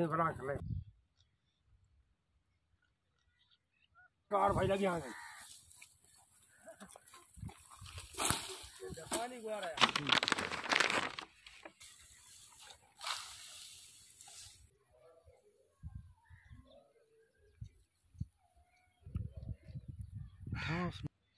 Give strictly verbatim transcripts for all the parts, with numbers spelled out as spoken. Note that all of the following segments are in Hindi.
दिन बना कर ले कार भाई लगी आ गई पानी गुआ रहा है हाँ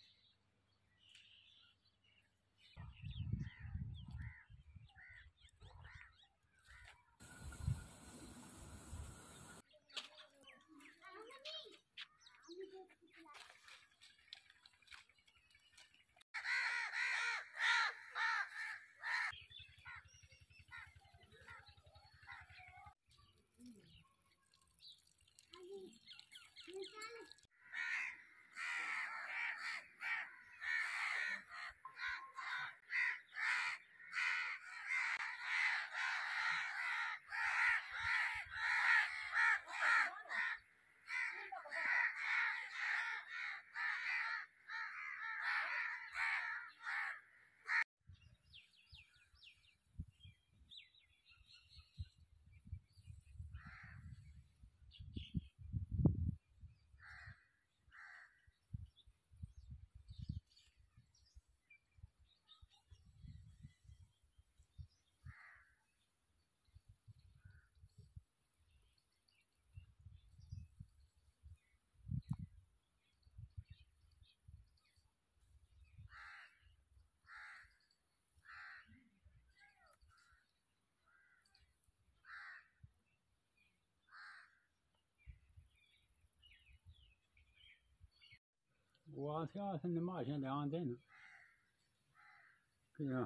Well, I was in the margin down then. Yeah.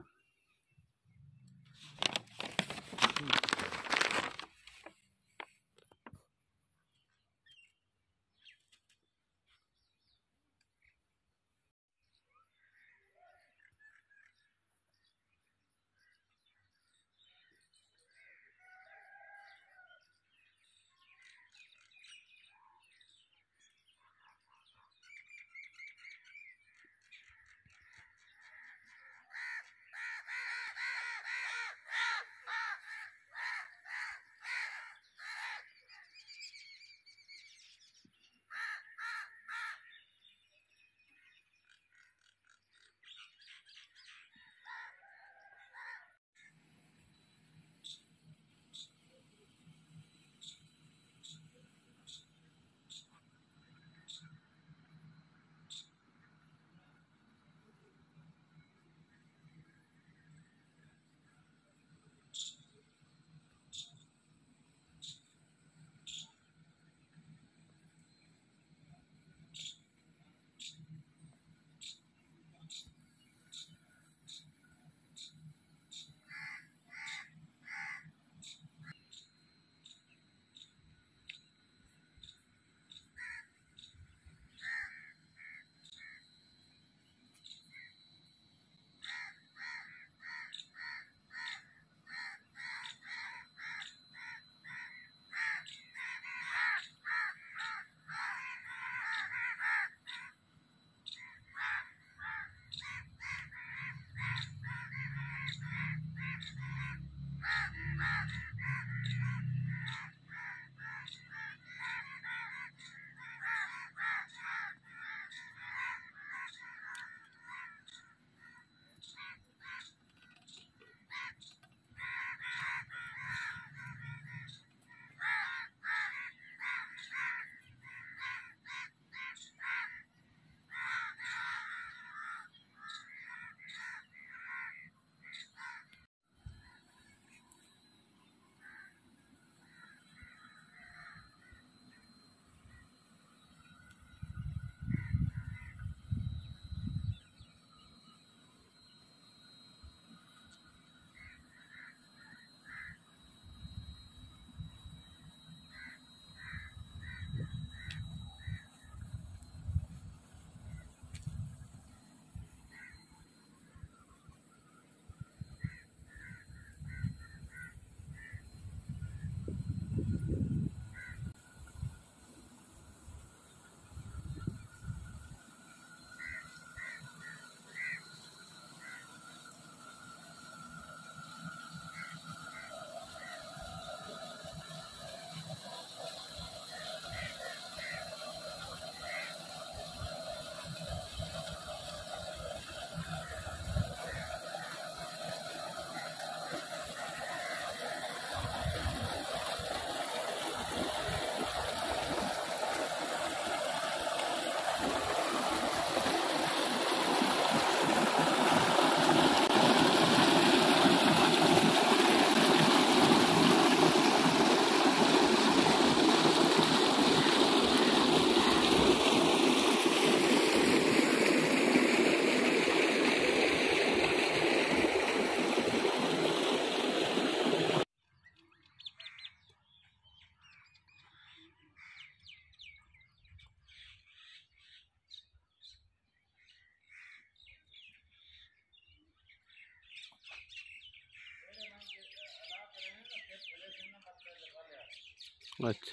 अच्छा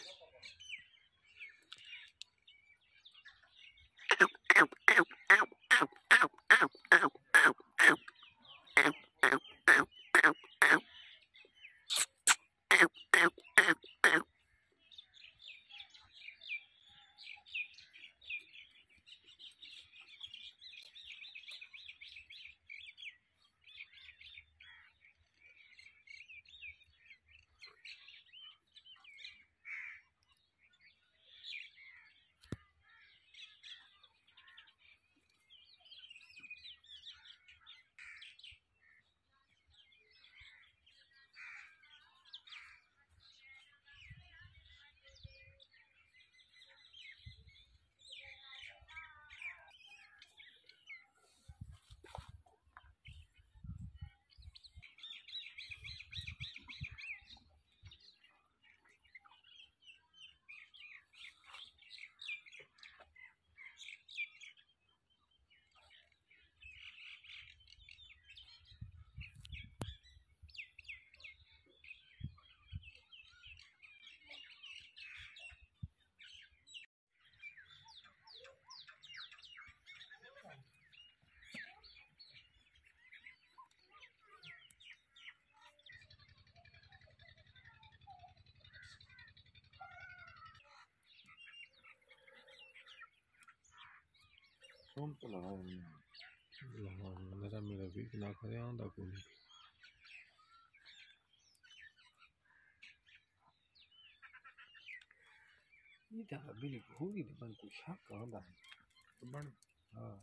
सोम तो लगा मेरा मेरा भी ना करे आंदा कोई ये तो अभी नहीं होगी तो बन कुछ शक आंदा तो बन हाँ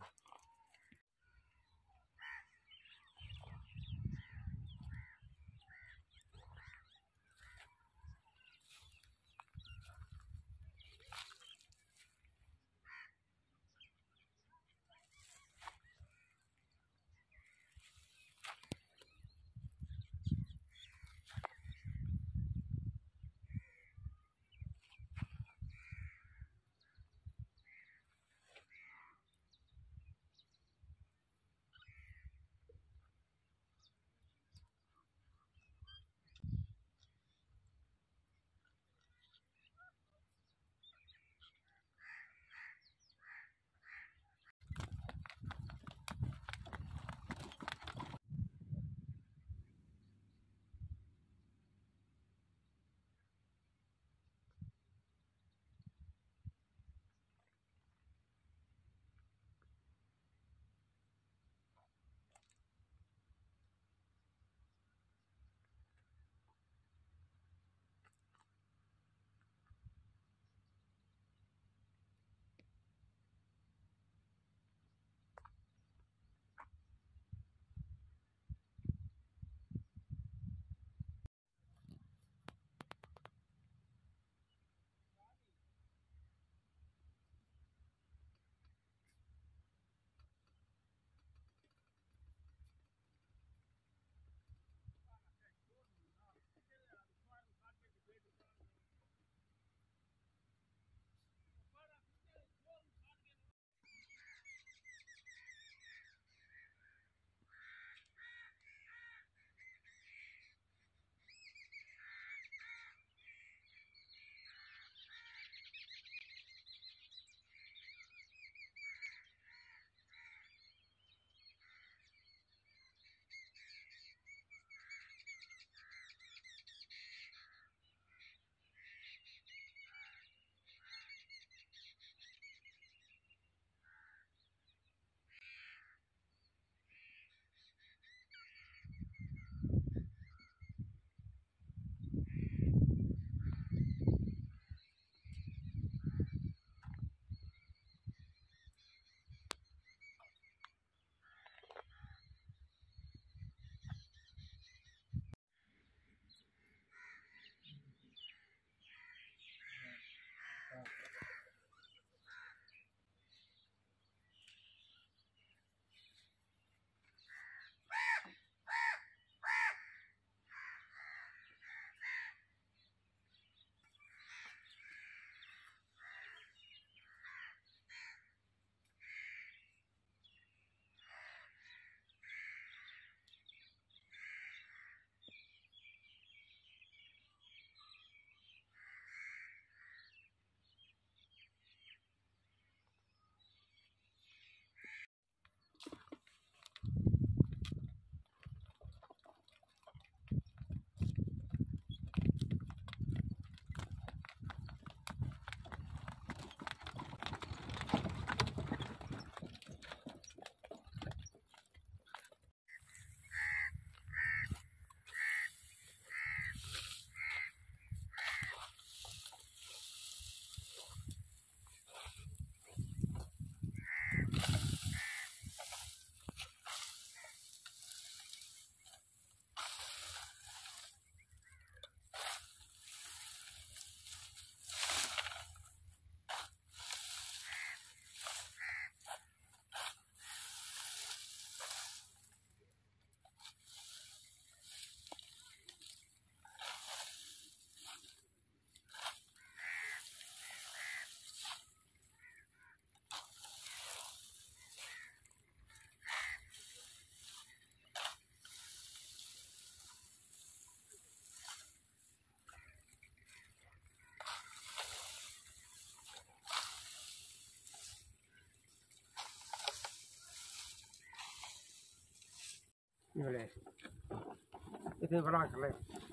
बोले इतने बड़ा कर ले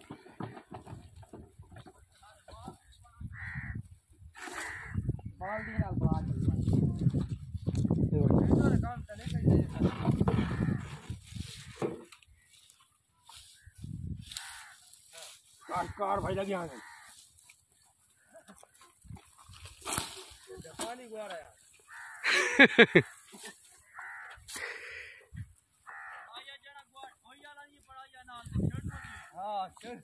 बाल दी ना बाल ये काम चले चाहिए कार कार भाई लगी आगे पानी गुआ रहा है आया जरा गुआ होया ना ये पड़ा या ना हां चल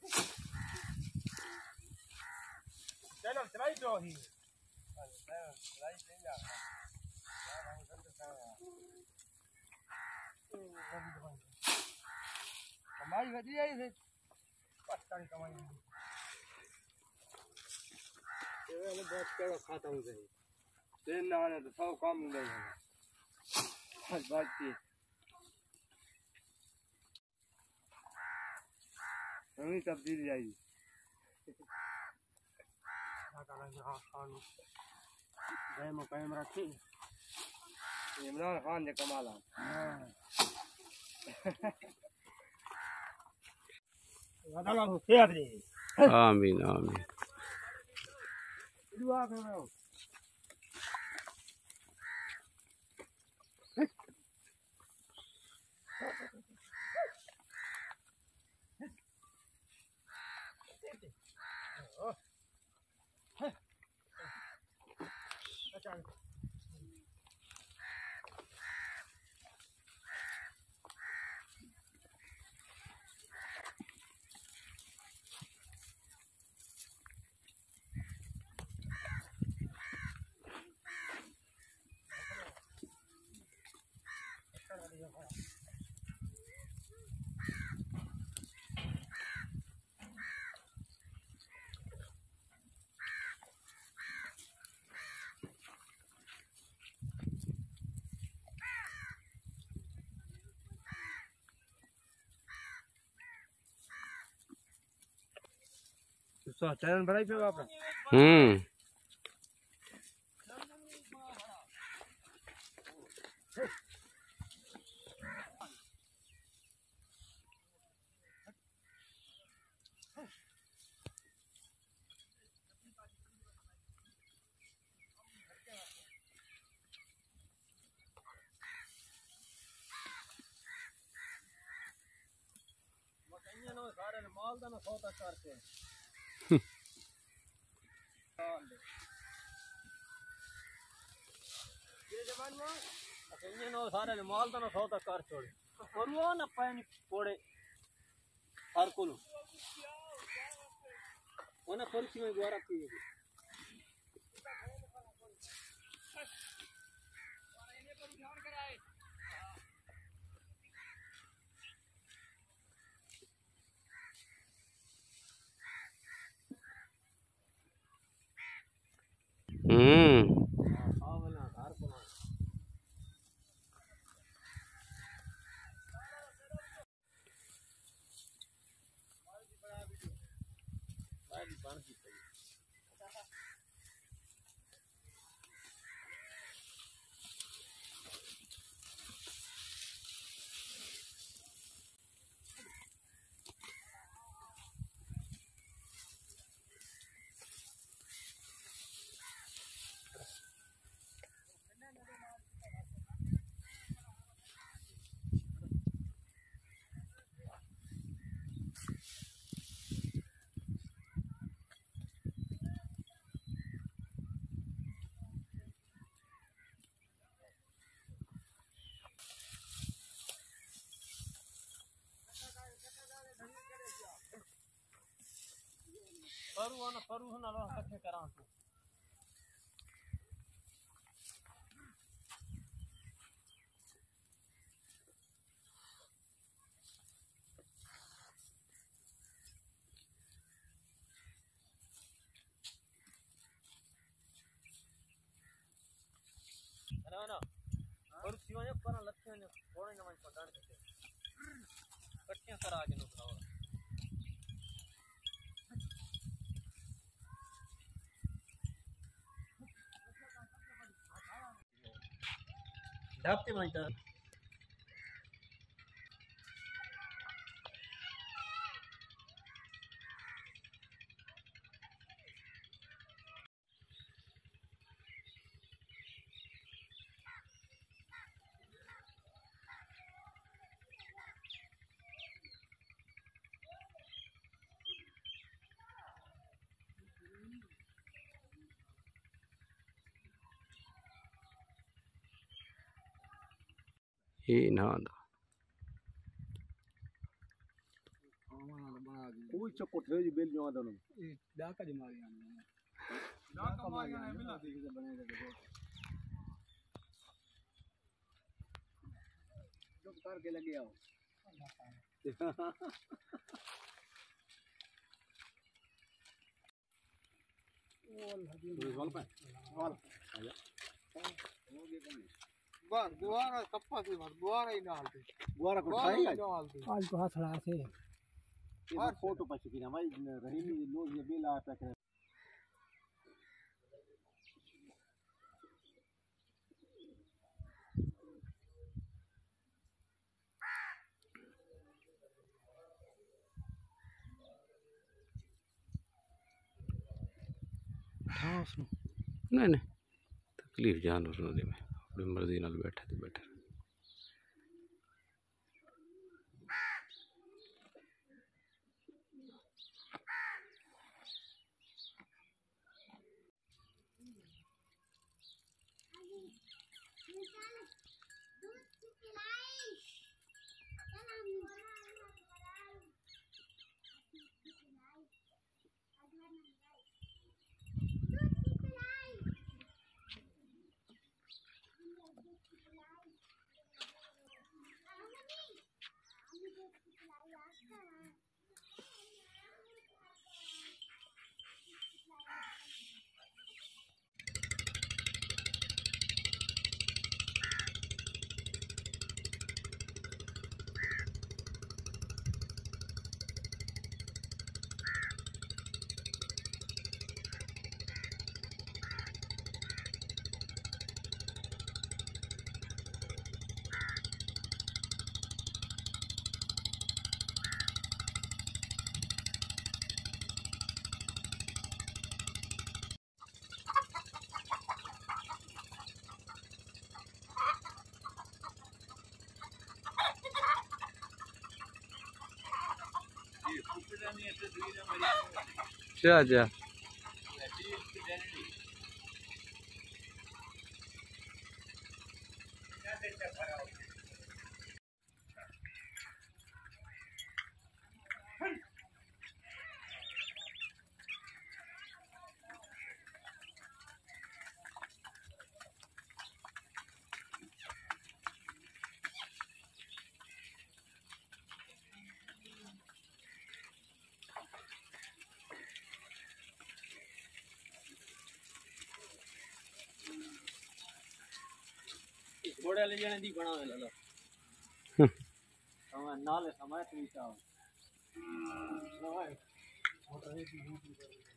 चलो चलाई तो ही चलाई ले जा कमाई वधी आई से पता नहीं कमाई ये वाले बहुत कड़ा खाता हूं सही दिन ना आने तो सब काम हो गए हर बात की नई तब्दीली आई हां खान गए में कैमरा थी इमरान खान ने कमाला हां वादा हो सेहत रे आमीन आमीन दुआ करो तो चैनल बनाई पे आपने हम्म सारे माल दा ना सौदा करते ये जवान में अच्छा नो सारे माल दा ना सौदा कर छोड़े और वो ना पानी पोड़े हर कोलो वो ना कुर्सी में गुआरा पिए हम्म करू ना करू ना लो इकट्ठे करा तू ना ना और सिवाय पर लक्ष्य ने कोने ना मन पटाड़ के इकट्ठे करा के नो कराओ दापते माइता ये ना आंदा कोई चक्कर थे जी बेल जो आंदा ना डाका जमारी आने डाका मार गया बिना देख से बनेगा देखो चुप करके लगे आओ वाल पे वाल आजा हो गया कौन बार गुआरा कप्पा से बार गुआरा ही डालते गुआरा को खाई आज आज को हाथ लगा से ये फोटो पाछी की ना भाई रहीमी लोग ये बेला पे करे नहीं नहीं तकलीफ जानवर में अपनी मर्जी नाल बैठे तो बैठे जा जा घोड़े ले जाने दी बनावे ला लो हम नाले समय तू चाहो